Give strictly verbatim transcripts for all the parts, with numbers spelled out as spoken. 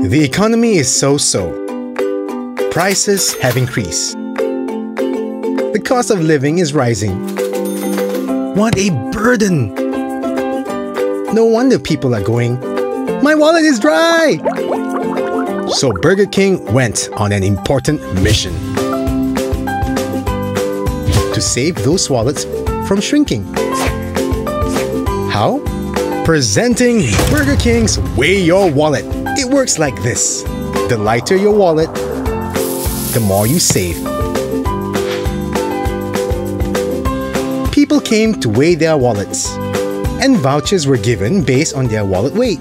The economy is so-so. Prices have increased. The cost of living is rising. What a burden! No wonder people are going, "My wallet is dry!" So Burger King went on an important mission to save those wallets from shrinking. How? Presenting Burger King's Weigh Your Wallet. It works like this. The lighter your wallet, the more you save. People came to weigh their wallets, and vouchers were given based on their wallet weight.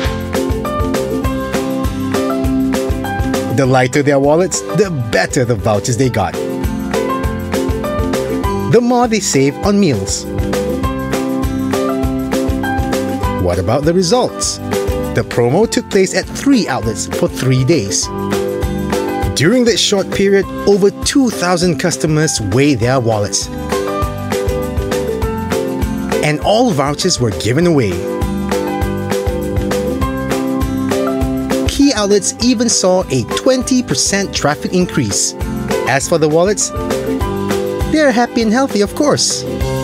The lighter their wallets, the better the vouchers they got. The more they save on meals. What about the results? The promo took place at three outlets for three days. During that short period, over two thousand customers weighed their wallets. And all vouchers were given away. Key outlets even saw a twenty percent traffic increase. As for the wallets, they're happy and healthy, of course.